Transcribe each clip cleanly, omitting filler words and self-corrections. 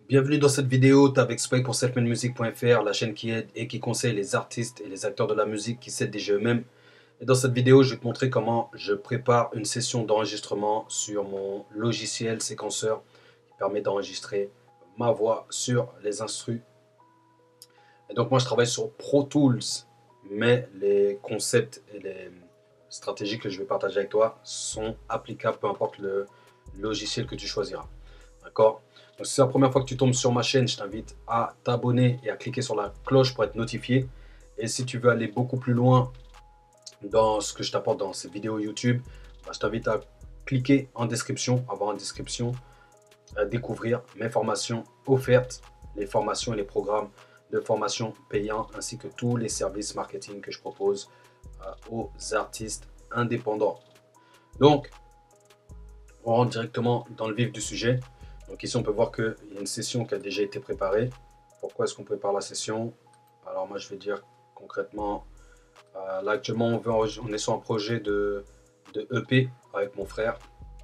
Bienvenue dans cette vidéo, t'es avec Spike pour selfmademusic.fr, la chaîne qui aide et qui conseille les artistes et les acteurs de la musique qui s'aident déjà eux-mêmes. Et dans cette vidéo, je vais te montrer comment je prépare une session d'enregistrement sur mon logiciel séquenceur qui permet d'enregistrer ma voix sur les instrus. Et donc moi je travaille sur Pro Tools, mais les concepts et les stratégies que je vais partager avec toi sont applicables peu importe le logiciel que tu choisiras. D'accord? Donc si c'est la première fois que tu tombes sur ma chaîne, je t'invite à t'abonner et à cliquer sur la cloche pour être notifié. Et si tu veux aller beaucoup plus loin dans ce que je t'apporte dans ces vidéos YouTube, je t'invite à cliquer en description, avoir en description, à découvrir mes formations offertes, les formations et les programmes de formation payants, ainsi que tous les services marketing que je propose aux artistes indépendants. Donc, on rentre directement dans le vif du sujet. Donc ici, on peut voir qu'il y a une session qui a déjà été préparée. Pourquoi est-ce qu'on prépare la session? Alors moi, je vais dire concrètement, là actuellement, on est sur un projet de EP avec mon frère.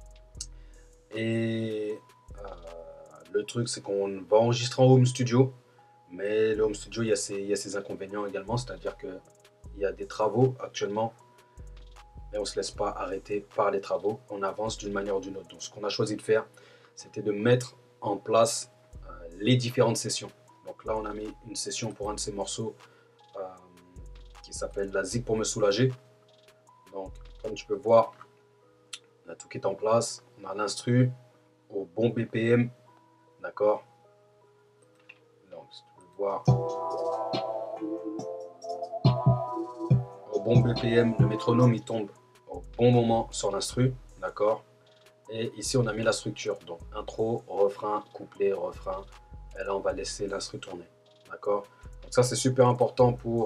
Et le truc, c'est qu'on va enregistrer en home studio. Mais le home studio, il y a ses inconvénients également. C'est-à-dire qu'il y a des travaux actuellement. Et on ne se laisse pas arrêter par les travaux. On avance d'une manière ou d'une autre. Donc ce qu'on a choisi de faire, c'était de mettre en place les différentes sessions. Donc là, on a mis une session pour un de ces morceaux qui s'appelle La Zig pour me soulager. Donc, comme tu peux voir, on a tout qui est en place. On a l'instru au bon BPM. D'accord? Donc, si tu peux voir, au bon BPM, le métronome il tombe au bon moment sur l'instru. D'accord? Et ici, on a mis la structure. Donc, intro, refrain, couplet, refrain. Et là, on va laisser l'instru tourner. D'accord? Donc, ça, c'est super important pour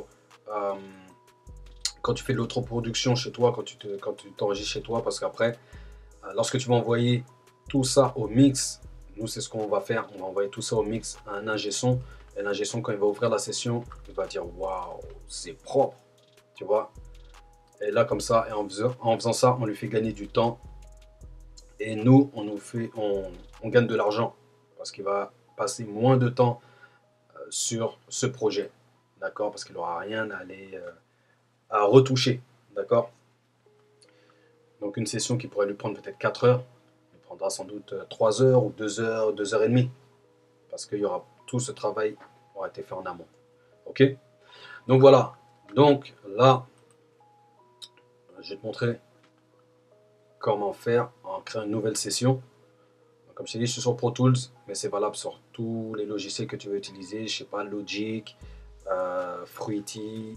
quand tu fais de l'autoproduction chez toi, quand tu t'enregistres chez toi, parce qu'après, lorsque tu vas envoyer tout ça au mix, nous, c'est ce qu'on va faire. On va envoyer tout ça au mix à un ingé son. Et l'ingé son, quand il va ouvrir la session, il va dire waouh, c'est propre. Tu vois? Et là, comme ça, et en faisant ça, on lui fait gagner du temps. Et nous, on gagne de l'argent parce qu'il va passer moins de temps sur ce projet, d'accord? Parce qu'il n'aura rien à aller à retoucher, d'accord? Donc une session qui pourrait lui prendre peut-être 4 heures, il prendra sans doute 3 heures ou 2 heures, 2 heures et demie, parce qu'il y aura tout ce travail aura été fait en amont, ok? Donc voilà, donc là, je vais te montrer comment faire en créant une nouvelle session. Comme je t'ai dit, je suis sur Pro Tools, mais c'est valable sur tous les logiciels que tu veux utiliser. Je sais pas, Logic, Fruity,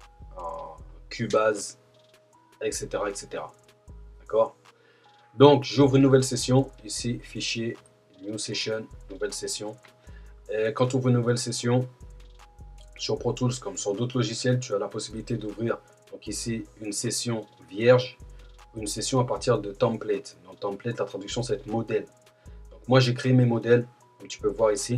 Cubase, etc. etc. D'accord? Donc, j'ouvre une nouvelle session. Ici, fichier, New Session, nouvelle session. Et quand tu ouvres une nouvelle session, sur Pro Tools, comme sur d'autres logiciels, tu as la possibilité d'ouvrir, donc ici, une session vierge, une session à partir de template. Donc, template, la traduction, c'est être modèle. Moi, j'ai créé mes modèles. Donc, tu peux voir ici.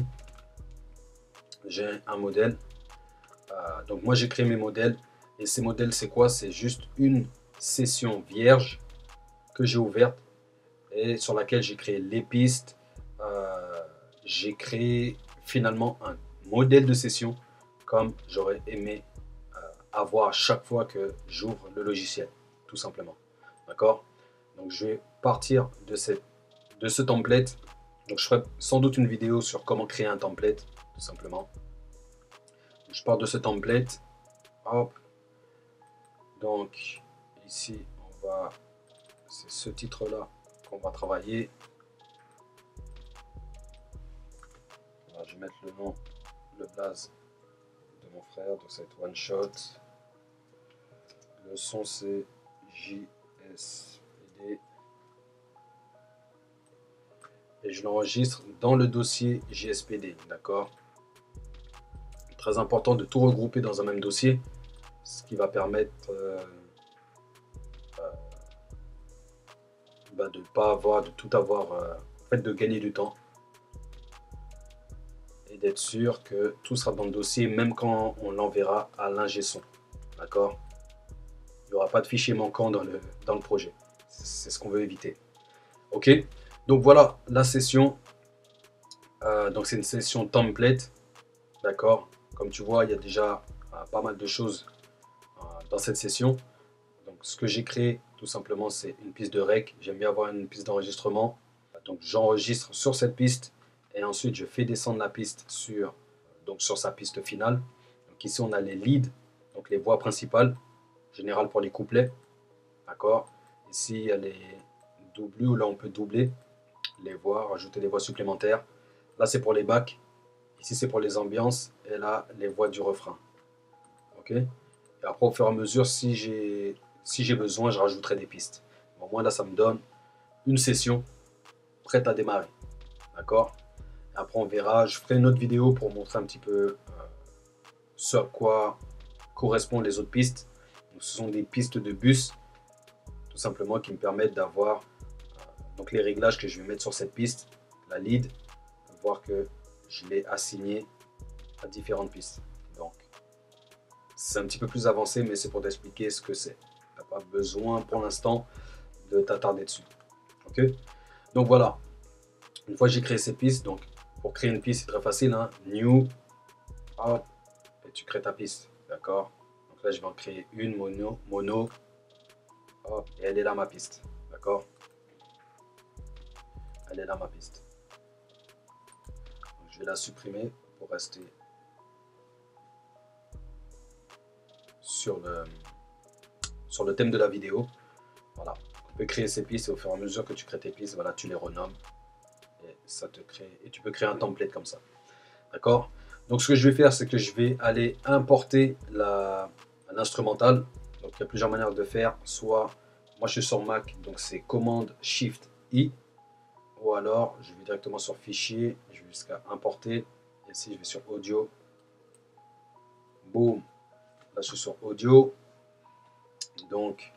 J'ai un modèle. Donc, moi, j'ai créé mes modèles. Et ces modèles, c'est quoi? C'est juste une session vierge que j'ai ouverte et sur laquelle j'ai créé les pistes. J'ai créé finalement un modèle de session comme j'aurais aimé avoir à chaque fois que j'ouvre le logiciel, tout simplement. D'accord? Donc, je vais partir de ce template. Donc, je ferai sans doute une vidéo sur comment créer un template, tout simplement. Donc, je pars de ce template. Hop. Donc, ici, c'est ce titre-là qu'on va travailler. Alors, je vais mettre le nom, le blaze de mon frère. Donc, ça va être One Shot. Le son, c'est JSPD. Et je l'enregistre dans le dossier JSPD, d'accord? Très important de tout regrouper dans un même dossier, ce qui va permettre de pas avoir, de tout avoir, en fait, de gagner du temps et d'être sûr que tout sera dans le dossier, même quand on l'enverra à l'ingé son, d'accord? Il n'y aura pas de fichier manquant dans le projet, c'est ce qu'on veut éviter, ok? Donc voilà la session. Donc c'est une session template, d'accord. Comme tu vois, il y a déjà pas mal de choses dans cette session. Donc ce que j'ai créé tout simplement, c'est une piste de rec. J'aime bien avoir une piste d'enregistrement. Donc j'enregistre sur cette piste et ensuite je fais descendre la piste sur sa piste finale. Donc ici on a les leads, donc les voix principales, générales pour les couplets, d'accord. Ici il y a les doublus, où là on peut doubler les voix, rajouter des voix supplémentaires. Là c'est pour les backs, ici c'est pour les ambiances et là les voix du refrain. Ok. Et après au fur et à mesure, si j'ai besoin, je rajouterai des pistes. Au moins là ça me donne une session prête à démarrer, d'accord. Après on verra, je ferai une autre vidéo pour montrer un petit peu ce à quoi correspondent les autres pistes. Donc, ce sont des pistes de bus, tout simplement, qui me permettent d'avoir donc les réglages que je vais mettre sur cette piste, la lead, voir que je l'ai assigné à différentes pistes. Donc c'est un petit peu plus avancé, mais c'est pour t'expliquer ce que c'est. Tu n'as pas besoin pour l'instant de t'attarder dessus. Ok. Donc voilà, une fois que j'ai créé ces pistes, donc pour créer une piste c'est très facile, hein. New, hop, et tu crées ta piste, d'accord. Donc là je vais en créer une mono, hop, et elle est là ma piste, d'accord. Elle est là ma piste. Donc, je vais la supprimer pour rester sur le thème de la vidéo. Voilà, on peut créer ces pistes et au fur et à mesure que tu crées tes pistes, voilà, tu les renommes et ça te crée, et tu peux créer un template comme ça, d'accord. Donc ce que je vais faire, c'est que je vais aller importer l'instrumental. Donc il y a plusieurs manières de faire, soit moi je suis sur Mac, donc c'est commande Shift I, ou alors je vais directement sur fichier, je vais jusqu'à importer, et ici je vais sur audio, boum, là je suis sur audio, donc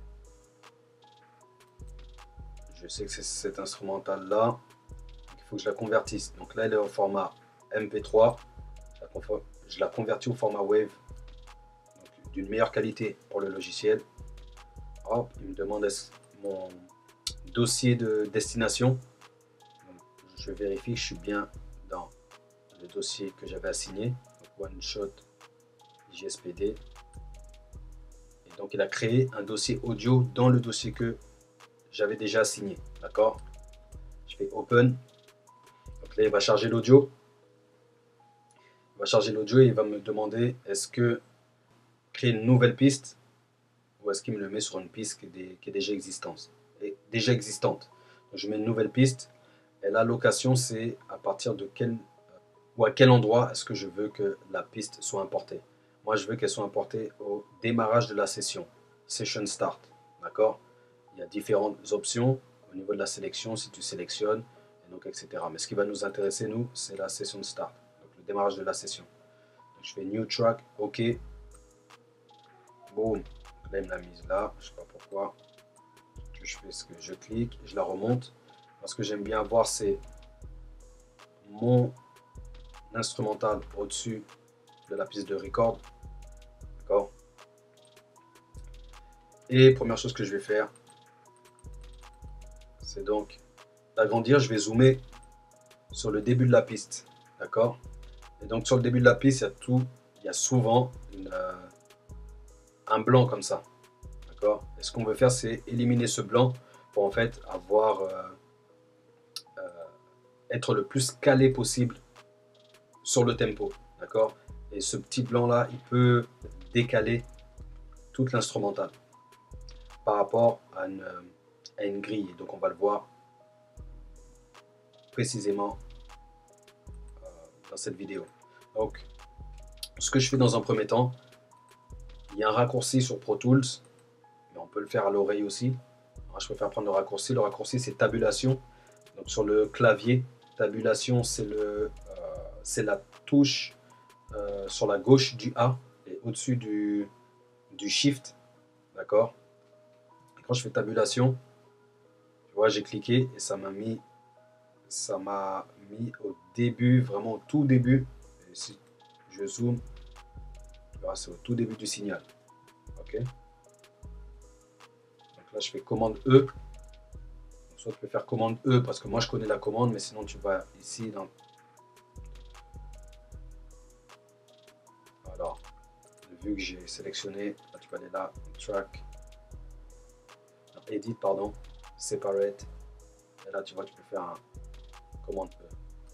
je sais que c'est cet instrumental là, il faut que je la convertisse. Donc là elle est au format MP3, je la convertis au format Wave, d'une meilleure qualité pour le logiciel. Hop, il me demande mon dossier de destination. Donc, je vérifie que je suis bien dans le dossier que j'avais assigné. Donc, OneShot JSPD. Et donc il a créé un dossier audio dans le dossier que j'avais déjà assigné. D'accord. Je fais Open. Donc là il va charger l'audio. Il va charger l'audio et il va me demander est-ce que créer une nouvelle piste ou est-ce qu'il me le met sur une piste qui est déjà existante. Donc, je mets une nouvelle piste et la location c'est à partir de à quel endroit est-ce que je veux que la piste soit importée. Moi je veux qu'elle soit importée au démarrage de la session, Session Start, d'accord. Il y a différentes options au niveau de la sélection, si tu sélectionnes, et donc etc. Mais ce qui va nous intéresser nous, c'est la Session Start, donc le démarrage de la session. Donc, je fais New Track, OK, boum. Là, il me l'a mise là, je sais pas pourquoi. Je fais ce que je clique, je la remonte. Ce que j'aime bien avoir, c'est mon instrumental au-dessus de la piste de record. D'accord. Et première chose que je vais faire, c'est donc d'agrandir. Je vais zoomer sur le début de la piste. D'accord. Et donc sur le début de la piste, il y a souvent un blanc comme ça. D'accord. Et ce qu'on veut faire, c'est éliminer ce blanc pour en fait être le plus calé possible sur le tempo. D'accord. Et ce petit blanc là, il peut décaler toute l'instrumentale par rapport à une grille. Donc on va le voir précisément dans cette vidéo. Donc ce que je fais dans un premier temps, il y a un raccourci sur Pro Tools, mais on peut le faire à l'oreille aussi. Alors, je préfère prendre le raccourci. Le raccourci c'est tabulation. Donc sur le clavier, tabulation c'est la touche sur la gauche du A et au-dessus du Shift. D'accord. Quand je fais tabulation, tu vois, j'ai cliqué et ça m'a mis au début, vraiment au tout début. Et si je zoome, tu vois, c'est au tout début du signal. Ok. Donc là, je fais commande E. Donc, soit tu peux faire commande E parce que moi je connais la commande, mais sinon tu vas ici dans vu que j'ai sélectionné, là, tu peux aller là, track, edit, pardon, separate. Et là, tu vois, tu peux faire un commande E.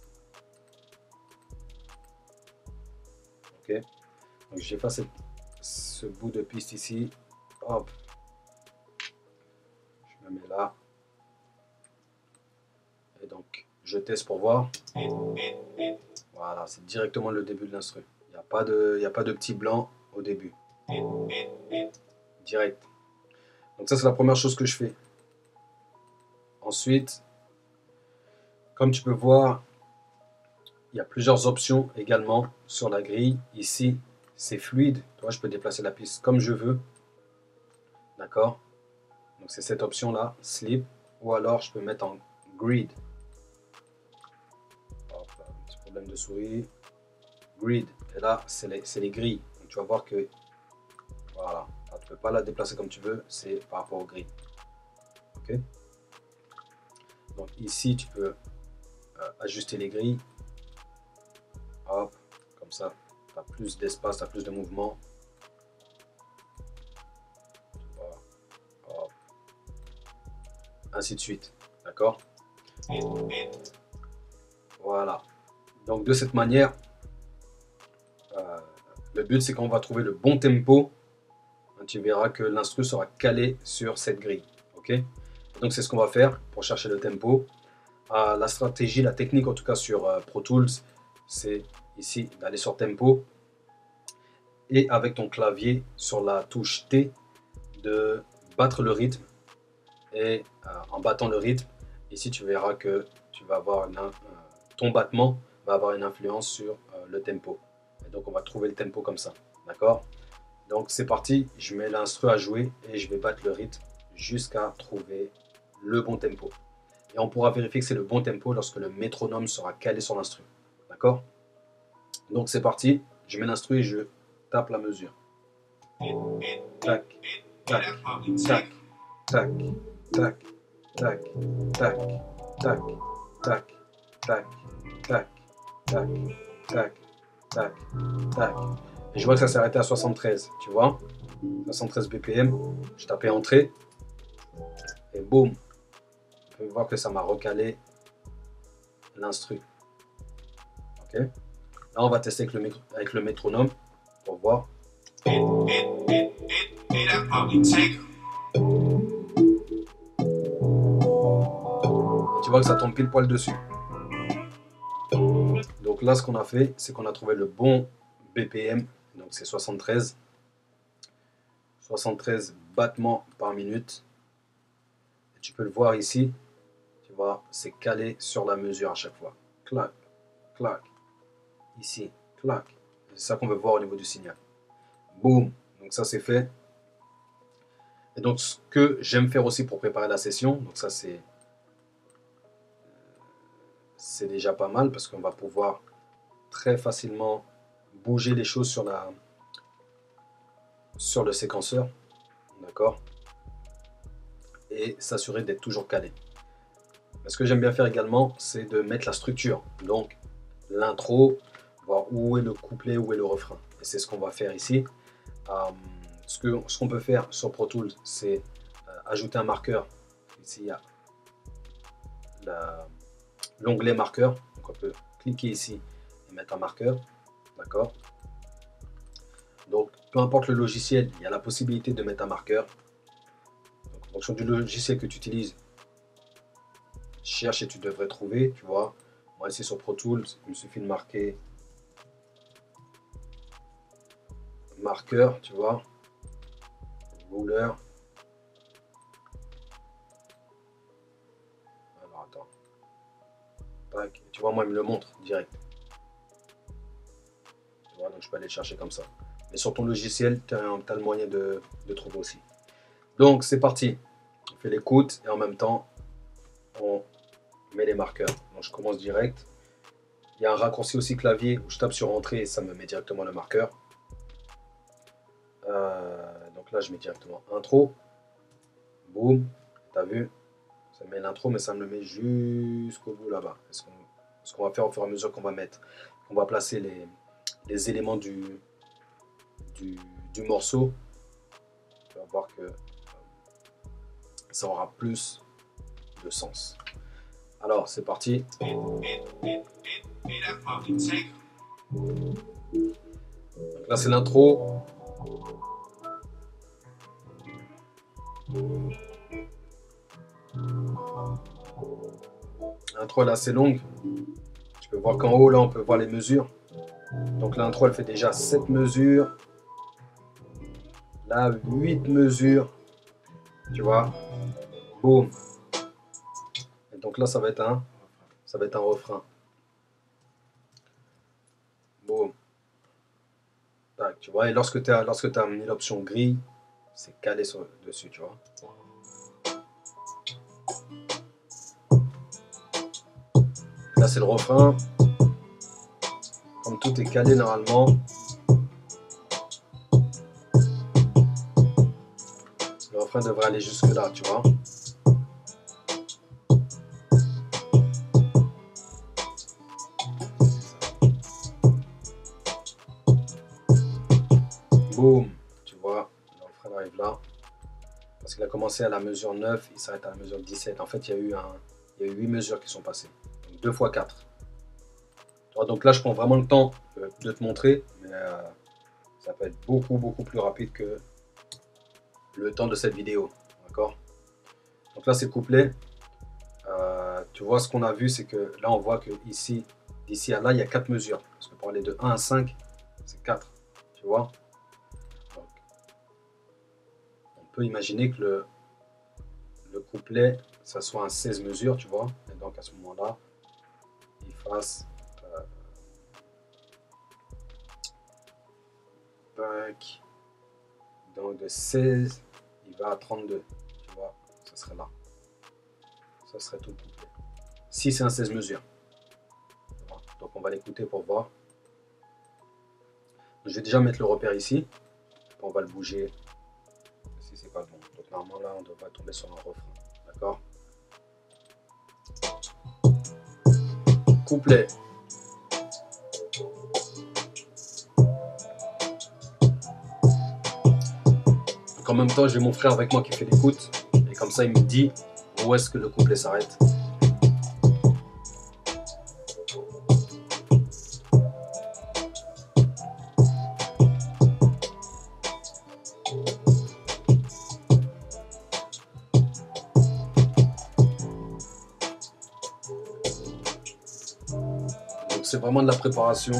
Ok. Donc, j'efface ce bout de piste ici. Hop. Je me mets là. Et donc, je teste pour voir. Voilà, c'est directement le début de l'instru. Il n'y a pas de petit blanc au début. Direct. Donc ça, c'est la première chose que je fais. Ensuite, comme tu peux voir, il y a plusieurs options également sur la grille. Ici, c'est fluide. Toi, je peux déplacer la piste comme je veux. D'accord? Donc c'est cette option-là, slip. Ou alors, je peux mettre en grid. Hop là, un petit problème de souris. Grid. Et là, c'est les grilles. Donc tu vas voir que, voilà, là, tu ne peux pas la déplacer comme tu veux. C'est par rapport aux grilles. Ok? Donc ici, tu peux ajuster les grilles. Hop, comme ça, tu as plus d'espace, tu as plus de mouvement. Hop. Ainsi de suite. D'accord? Voilà. Donc de cette manière, le but c'est qu'on va trouver le bon tempo. Tu verras que l'instru sera calé sur cette grille. Ok? Donc c'est ce qu'on va faire pour chercher le tempo. La stratégie, la technique en tout cas sur Pro Tools, c'est ici d'aller sur tempo et avec ton clavier sur la touche T de battre le rythme. Et en battant le rythme, ici tu verras que tu vas avoir ton battement va avoir une influence sur le tempo. Et donc on va trouver le tempo comme ça. D'accord? Donc c'est parti, je mets l'instru à jouer et je vais battre le rythme jusqu'à trouver le bon tempo. Et on pourra vérifier que c'est le bon tempo lorsque le métronome sera calé sur l'instru. D'accord? Donc c'est parti, je mets l'instru et je tape la mesure. Tac, tac, tac, tac, tac, tac, tac, tac, tac, tac, tac, tac, tac, tac, tac. Et je vois que ça s'est arrêté à 73, tu vois? 73 BPM, je tapais entrée et boum, on peut voir que ça m'a recalé l'instru. Ok? Là, on va tester avec le métronome pour voir. Et tu vois que ça tombe pile poil dessus. Donc là, ce qu'on a fait, c'est qu'on a trouvé le bon BPM. Donc c'est 73. 73 battements par minute. Et tu peux le voir ici. Tu vois, c'est calé sur la mesure à chaque fois. Clac, clac. Ici, clac. C'est ça qu'on veut voir au niveau du signal. Boum. Donc ça, c'est fait. Et donc, ce que j'aime faire aussi pour préparer la session, donc ça, c'est déjà pas mal parce qu'on va pouvoir très facilement bouger les choses sur le séquenceur, d'accord, et s'assurer d'être toujours calé. Mais ce que j'aime bien faire également, c'est de mettre la structure, donc l'intro, voir où est le couplet, où est le refrain. Et c'est ce qu'on va faire ici. Ce qu'on peut faire sur Pro Tools, c'est ajouter un marqueur. Ici, il y a l'onglet marqueur. Donc on peut cliquer ici et mettre un marqueur. D'accord? Donc, peu importe le logiciel, il y a la possibilité de mettre un marqueur. Donc, en fonction du logiciel que tu utilises, cherche et tu devrais trouver, tu vois. Moi, ici sur Pro Tools, il me suffit de marquer marqueur, tu vois, ruler. Alors, attends. Tac. Tu vois, moi, il me le montre direct. Tu vois, donc je peux aller le chercher comme ça. Mais sur ton logiciel, tu as le moyen de trouver aussi. Donc, c'est parti. On fait l'écoute et en même temps, on met les marqueurs. Donc, je commence direct. Il y a un raccourci aussi clavier où je tape sur entrée et ça me met directement le marqueur. Donc là, je mets directement intro. Boum. T'as vu? Ça met l'intro, mais ça me le met jusqu'au bout là-bas. Ce qu'on va faire au fur et à mesure qu'on va mettre, on va placer les éléments du du morceau, tu vas voir que ça aura plus de sens. Alors, c'est parti. Donc là, c'est l'intro. L'intro est assez longue. Tu peux voir qu'en haut, là, on peut voir les mesures. Donc l'intro, elle fait déjà 7 mesures. Là, 8 mesures. Tu vois. Boum. Et donc là, ça va être un refrain. Boum. Tac, tu vois. Et lorsque tu as mis l'option gris, c'est calé dessus, tu vois. Là, c'est le refrain. Comme tout est calé normalement. Le refrain devrait aller jusque là, tu vois. Boum, tu vois, le refrain arrive là. Parce qu'il a commencé à la mesure 9, il s'arrête à la mesure 17. En fait, il y a eu 8 mesures qui sont passées. Donc 2 fois 4. Tu vois, donc là, je prends vraiment le temps de te montrer. Mais ça peut être beaucoup plus rapide que le temps de cette vidéo. D'accord? Donc là, c'est le couplet. Tu vois, ce qu'on a vu, c'est que là, on voit que ici, d'ici à là, il y a 4 mesures. Parce que pour aller de 1 à 5, c'est 4. Tu vois? Donc, on peut imaginer que le couplet, ça soit un 16 mesures, tu vois. Et donc, à ce moment-là, il fasse... donc, de 16, il va à 32. Tu vois, ça serait là. Ça serait tout le couplet. Si c'est un 16 mesures. Donc on va l'écouter pour voir. Je vais déjà mettre le repère ici. On va le bouger. Si c'est pas bon. Donc normalement là on devrait tomber sur un refrain. D'accord? Couplet. Donc en même temps j'ai mon frère avec moi qui fait l'écoute. Et comme ça il me dit où est-ce que le couplet s'arrête. Donc c'est vraiment de la préparation.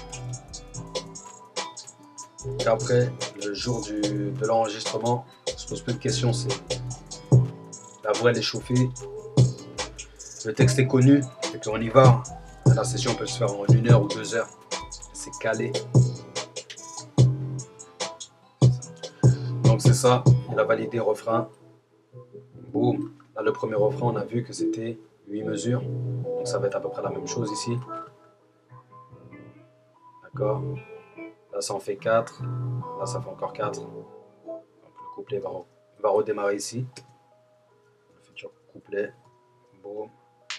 Et après, le jour de l'enregistrement, on se pose plus de questions, c'est la voix elle est chauffée, le texte est connu, et puis on y va. La session peut se faire en 1 heure ou 2 heures. C'est calé. Donc c'est ça, il a validé refrain. Boum. Là le premier refrain, on a vu que c'était 8 mesures. Donc ça va être à peu près la même chose ici. D'accord. Là ça en fait 4. Là ça fait encore 4. Donc le couplet va redémarrer ici. Le futur couplet. Boum.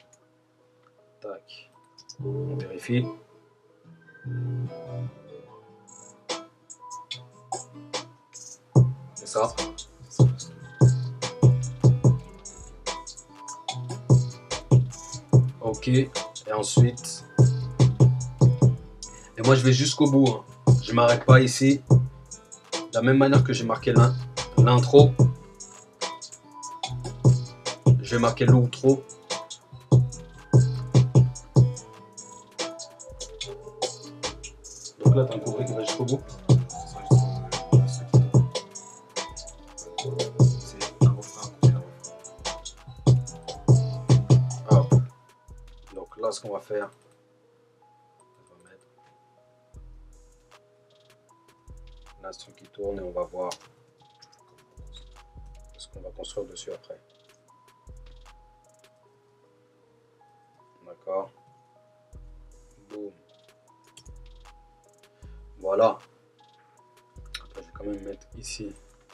Tac. On vérifie. C'est ça. Ok. Et ensuite. Et moi je vais jusqu'au bout. Hein. Je m'arrête pas ici. De la même manière que j'ai marqué l'intro. Je vais marquer l'outro. Donc là, tu as un couplet qui va jusqu'au bout. Hop. Donc là, ce qu'on va faire, on va mettre l'instru qui tourne et on va voir ce qu'on va construire dessus après. D'accord. Boum. Voilà. Après, je vais quand même mettre ici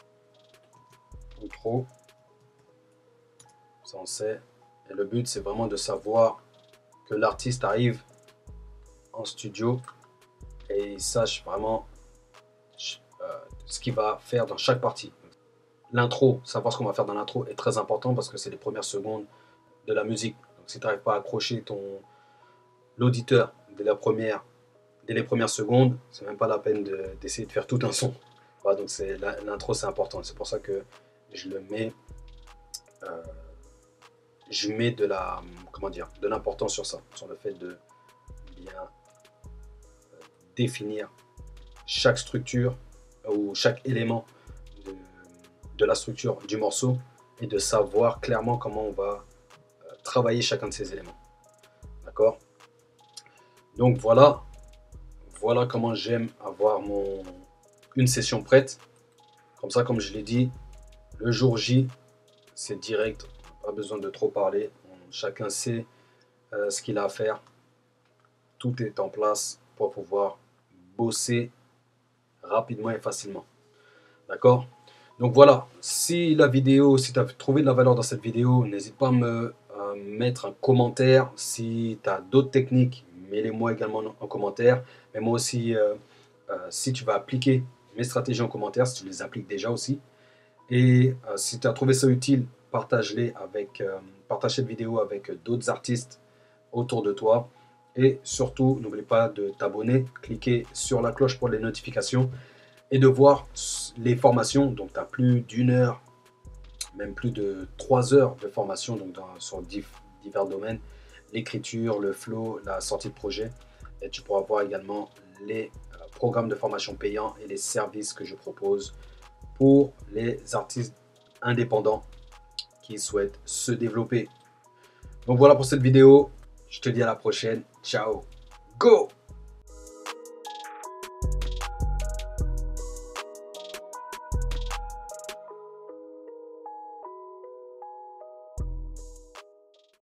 outro. Ça on sait. Et le but, c'est vraiment de savoir que l'artiste arrive en studio et il sache vraiment ce qu'il va faire dans chaque partie. L'intro, savoir ce qu'on va faire dans l'intro est très important parce que c'est les premières secondes de la musique. Donc si tu n'arrives pas à accrocher l'auditeur dès les premières secondes, c'est même pas la peine d'essayer de faire tout un son. Voilà, donc l'intro c'est important. C'est pour ça que je le mets, je mets de l'importance sur ça, sur le fait de bien définir chaque structure ou chaque élément de la structure du morceau et de savoir clairement comment on va travailler chacun de ces éléments. D'accord? Donc voilà comment j'aime avoir une session prête. Comme ça, comme je l'ai dit, le jour J, c'est direct, pas besoin de trop parler. Chacun sait ce qu'il a à faire. Tout est en place pour pouvoir bosser rapidement et facilement. D'accord? Donc voilà, si tu as trouvé de la valeur dans cette vidéo, n'hésite pas à mettre un commentaire. Si tu as d'autres techniques, mets-les-moi également en commentaire. Mais moi aussi, si tu vas appliquer mes stratégies en commentaire, si tu les appliques déjà aussi. Et si tu as trouvé ça utile, partage cette vidéo avec d'autres artistes autour de toi. Et surtout, n'oublie pas de t'abonner, cliquer sur la cloche pour les notifications et de voir les formations. Donc, tu as plus d'une heure, même plus de 3 heures de formation donc sur divers domaines, l'écriture, le flow, la sortie de projet. Et tu pourras voir également les programmes de formation payants et les services que je propose pour les artistes indépendants qui souhaitent se développer. Donc voilà pour cette vidéo. Je te dis à la prochaine. Ciao. Go!